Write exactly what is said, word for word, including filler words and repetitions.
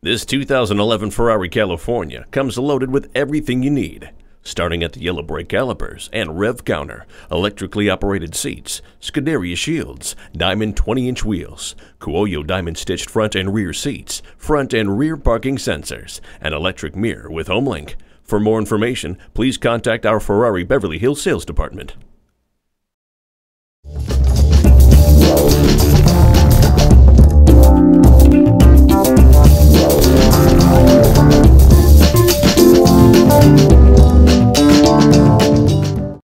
This two thousand eleven Ferrari California comes loaded with everything you need. Starting at the yellow brake calipers and rev counter, electrically operated seats, Scuderia shields, diamond twenty inch wheels, Cuoio diamond stitched front and rear seats, front and rear parking sensors, and electric mirror with Homelink. For more information, please contact our Ferrari Beverly Hills sales department.